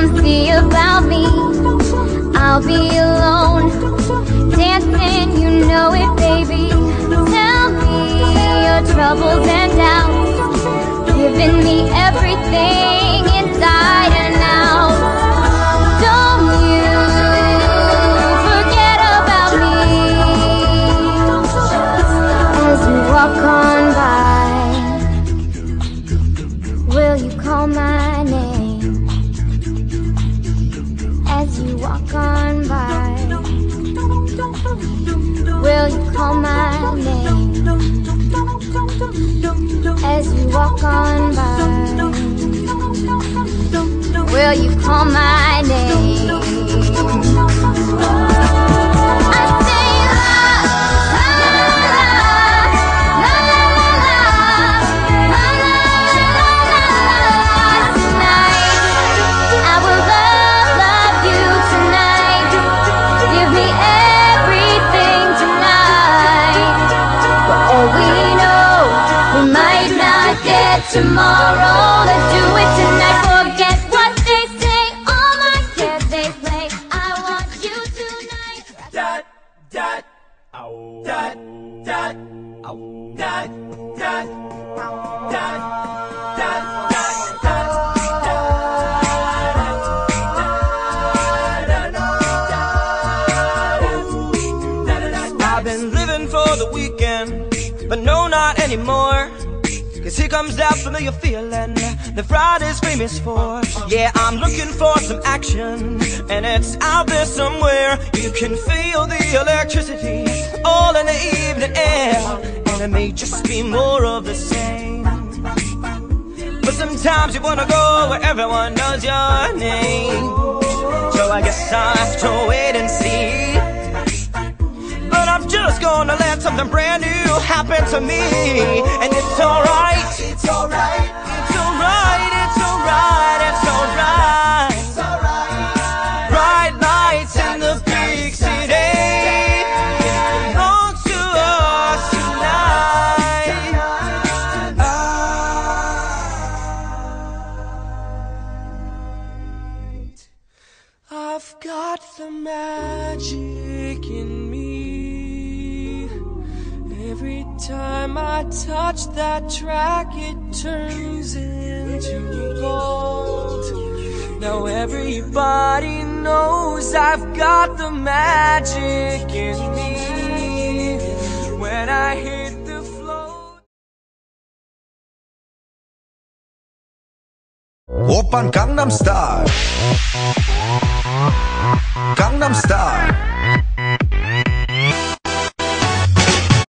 come see about me. I'll be alone, dancing, you know it, baby. Tell me your troubles and doubts, giving me everything inside and out. Don't you forget about me as you walk on by. Will you call my name as you walk on by? Will you call my name as you walk on by? Will you call my name? I say la, la, la, la, la, la, la, la, la, tonight. I will love you tonight. Give me everything tonight. For all we know, we might not get tomorrow. Let's do it tonight. Forget what they say, all my cares they play. I want you tonight. Dat, dat, ow, dat, dat, ow, dat, dat, dat, dat, I've been living for the weekend, but no, not anymore. Cause here comes that familiar feeling that Friday's famous for. Yeah, I'm looking for some action, and it's out there somewhere. You can feel the electricity all in the evening air, and it may just be more of the same. But sometimes you wanna go where everyone knows your name. So I guess I'll have to wait and see. But I'm just gonna let something brand new happen to me. And it's alright, it's alright, it's alright, it's alright, it's alright. it's alright. Bright lights in the big city, it belongs to us tonight. I've got the magic in me. Every time I touch that track, it turns into gold. Now everybody knows I've got the magic in me. When I hit the floor. Oppan Gangnam Style. Gangnam Style.